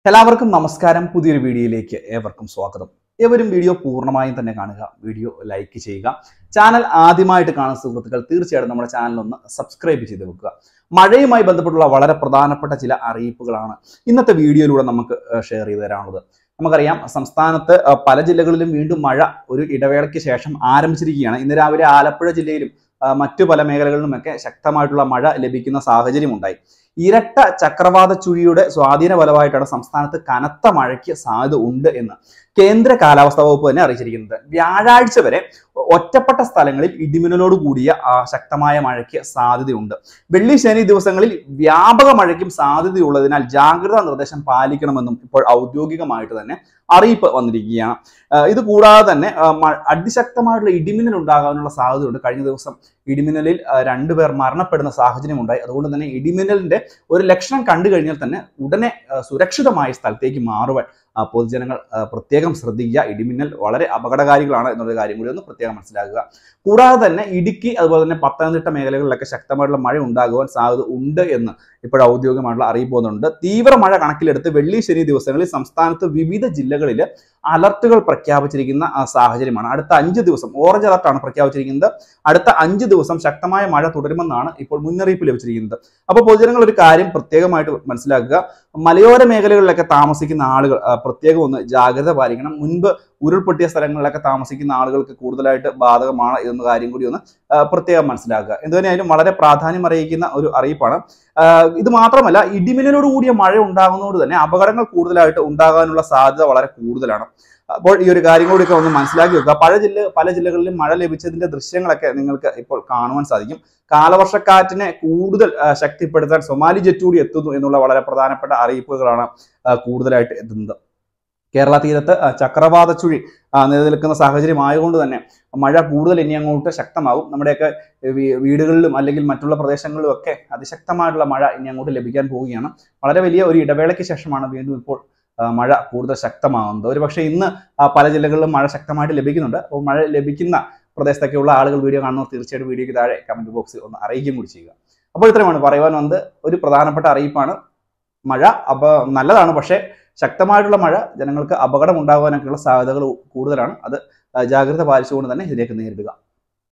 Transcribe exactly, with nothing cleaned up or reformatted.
എല്ലാവർക്കും നമസ്കാരം. പുതിയൊരു വീഡിയോയിലേക്ക് ഏവർക്കും സ്വാഗതം. ഏവരും വീഡിയോ പൂർണ്ണമായും തന്നെ കാണുക, വീഡിയോ ലൈക്ക് ചെയ്യുക. ചാനൽ ആദ്യമായിട്ട് കാണുന്ന സുഹൃത്തുക്കൾ തീർച്ചയായിട്ടും നമ്മുടെ ചാനൽ ഒന്ന് സബ്സ്ക്രൈബ് ചെയ്ത് വെക്കുക. മഴയുമായി ബന്ധപ്പെട്ടുള്ള വളരെ പ്രധാനപ്പെട്ട ചില അറിയിപ്പുകളാണ് ഇന്നത്തെ വീഡിയോയിലൂടെ നമുക്ക് ഷെയർ ചെയ്തു തരാനുള്ളത്. നമുക്കറിയാം, സംസ്ഥാനത്ത് പല ജില്ലകളിലും വീണ്ടും മഴ ഒരു ഇടവേളയ്ക്ക് ശേഷം ആരംഭിച്ചിരിക്കുകയാണ്. ഇന്ന് രാവിലെ ആലപ്പുഴ ജില്ലയിലും മറ്റു പല മേഖലകളിലുമൊക്കെ ശക്തമായിട്ടുള്ള മഴ ലഭിക്കുന്ന സാഹചര്യം ഉണ്ടായി. ഇരട്ട ചക്രവാത ചുഴിയുടെ സ്വാധീന ഫലമായിട്ടാണ് സംസ്ഥാനത്ത് കനത്ത മഴയ്ക്ക് സാധ്യത ഉണ്ട് എന്ന് കേന്ദ്ര കാലാവസ്ഥാ വകുപ്പ് തന്നെ അറിയിച്ചിരിക്കുന്നത്. വ്യാഴാഴ്ച വരെ ഒറ്റപ്പെട്ട സ്ഥലങ്ങളിൽ ഇടിമിന്നലോട് കൂടിയ ശക്തമായ മഴയ്ക്ക് സാധ്യതയുണ്ട്. വെള്ളി ശനി ദിവസങ്ങളിൽ വ്യാപക മഴയ്ക്കും സാധ്യതയുള്ളതിനാൽ ജാഗ്രതാ നിർദ്ദേശം പാലിക്കണമെന്നും ഇപ്പോൾ ഔദ്യോഗികമായിട്ട് തന്നെ അറിയിപ്പ് വന്നിരിക്കുകയാണ്. ഇത് കൂടാതെ തന്നെ അതിശക്തമായിട്ടുള്ള ഇടിമിന്നൽ ഉണ്ടാകാനുള്ള സാധ്യതയുണ്ട്. കഴിഞ്ഞ ദിവസം ഇടിമിന്നലിൽ രണ്ടുപേർ മരണപ്പെടുന്ന സാഹചര്യം ഉണ്ടായി. അതുകൊണ്ട് തന്നെ ഇടിമിന്നലിന്റെ ഒരു ലക്ഷണം കണ്ടു കഴിഞ്ഞാൽ തന്നെ ഉടനെ സുരക്ഷിതമായ സ്ഥലത്തേക്ക് മാറുവാൻ പൊതുജനങ്ങൾ പ്രത്യേകം ശ്രദ്ധിക്കുക. ഇടിമിന്നൽ വളരെ അപകടകാരികളാണ് എന്നുള്ള കാര്യം കൂടി ഒന്ന് പ്രത്യേകം മനസ്സിലാക്കുക. കൂടാതെ തന്നെ ഇടുക്കി അതുപോലെ തന്നെ പത്തനംതിട്ട മേഖലകളിലൊക്കെ ശക്തമായിട്ടുള്ള മഴ ഉണ്ടാകുവാൻ സാധ്യത ഉണ്ട് എന്ന് ഇപ്പോൾ ഔദ്യോഗികമായിട്ടുള്ള അറിയിപ്പ് വന്നിട്ടുണ്ട്. തീവ്ര മഴ കണക്കിലെടുത്ത് വെള്ളി ശനി ദിവസങ്ങളിൽ സംസ്ഥാനത്ത് വിവിധ ജില്ലകളിൽ അലർട്ടുകൾ പ്രഖ്യാപിച്ചിരിക്കുന്ന സാഹചര്യമാണ്. അടുത്ത അഞ്ച് ദിവസം ഓറഞ്ച് അലർട്ടാണ് പ്രഖ്യാപിച്ചിരിക്കുന്നത്. അടുത്ത അഞ്ച് ദിവസം ശക്തമായ മഴ തുടരുമെന്നാണ് ഇപ്പോൾ മുന്നറിയിപ്പ് ലഭിച്ചിരിക്കുന്നത്. അപ്പോൾ പൊതുജനങ്ങൾ ഒരു കാര്യം പ്രത്യേകമായിട്ട് മനസ്സിലാക്കുക. മലയോര മേഖലകളിലൊക്കെ താമസിക്കുന്ന ആളുകൾ പ്രത്യേകം ഒന്ന് ജാഗ്രത പാലിക്കണം. മുൻപ് ഉരുൾപൊട്ടിയ സ്ഥലങ്ങളിലൊക്കെ താമസിക്കുന്ന ആളുകൾക്ക് കൂടുതലായിട്ട് ബാധകമാണ് എന്ന കാര്യം കൂടി ഒന്ന് പ്രത്യേകം മനസ്സിലാക്കുക. എന്തുതന്നെയായാലും വളരെ പ്രാധാന്യം അറിയിക്കുന്ന ഒരു അറിയിപ്പാണ്. ഇത് മാത്രമല്ല, ഇടിമിന്നലോട് കൂടിയ മഴ ഉണ്ടാകുന്നതോട് തന്നെ അപകടങ്ങൾ കൂടുതലായിട്ട് ഉണ്ടാകാനുള്ള സാധ്യത വളരെ കൂടുതലാണ്. അപ്പോൾ ഈ ഒരു കാര്യം കൂടിയൊക്കെ ഒന്ന് മനസ്സിലാക്കി വെക്കുക. പല ജില്ല പല ജില്ലകളിലും മഴ ലഭിച്ചതിന്റെ ദൃശ്യങ്ങളൊക്കെ നിങ്ങൾക്ക് ഇപ്പോൾ കാണുവാൻ സാധിക്കും. കാലവർഷക്കാറ്റിനെ കൂടുതൽ ശക്തിപ്പെടുത്താൻ സൊമാലി ജെറ്റ് കൂടി എത്തുന്നു എന്നുള്ള വളരെ പ്രധാനപ്പെട്ട അറിയിപ്പുകളാണ് കൂടുതലായിട്ട് എത്തുന്നത്. കേരള തീരത്ത് ചക്രവാത ചുഴി നിലനിൽക്കുന്ന സാഹചര്യം ആയതുകൊണ്ട് തന്നെ മഴ കൂടുതൽ ഇനി അങ്ങോട്ട് ശക്തമാകും. നമ്മുടെയൊക്കെ വീടുകളിലും അല്ലെങ്കിൽ മറ്റുള്ള പ്രദേശങ്ങളിലും ഒക്കെ അതിശക്തമായിട്ടുള്ള മഴ ഇനി അങ്ങോട്ട് ലഭിക്കാൻ പോവുകയാണ്. വളരെ വലിയ ഒരു ഇടവേളയ്ക്ക് ശേഷമാണ് വീണ്ടും ഇപ്പോൾ മഴ കൂടുതൽ ശക്തമാകുന്നത്. ഒരു പക്ഷേ ഇന്ന് പല ജില്ലകളിലും മഴ ശക്തമായിട്ട് ലഭിക്കുന്നുണ്ട്. അപ്പോൾ മഴ ലഭിക്കുന്ന പ്രദേശത്തൊക്കെയുള്ള ആളുകൾ വീഡിയോ കാണുന്നവർ തീർച്ചയായിട്ടും വീഡിയോയ്ക്ക് താഴെ കമന്റ് ബോക്സിൽ ഒന്ന് അറിയിക്കുകയും കൂടി ചെയ്യുക. അപ്പോൾ ഇത്രയുമാണ് പറയുവാൻ വന്നത്. ഒരു പ്രധാനപ്പെട്ട അറിയിപ്പാണ്. മഴ അപ നല്ലതാണ്, പക്ഷേ ശക്തമായിട്ടുള്ള മഴ ജനങ്ങൾക്ക് അപകടം ഉണ്ടാകാനൊക്കെയുള്ള സാധ്യതകൾ കൂടുതലാണ്. അത് ജാഗ്രത പാലിച്ചുകൊണ്ട് തന്നെ ഇതിലേക്ക് നേരിടുക.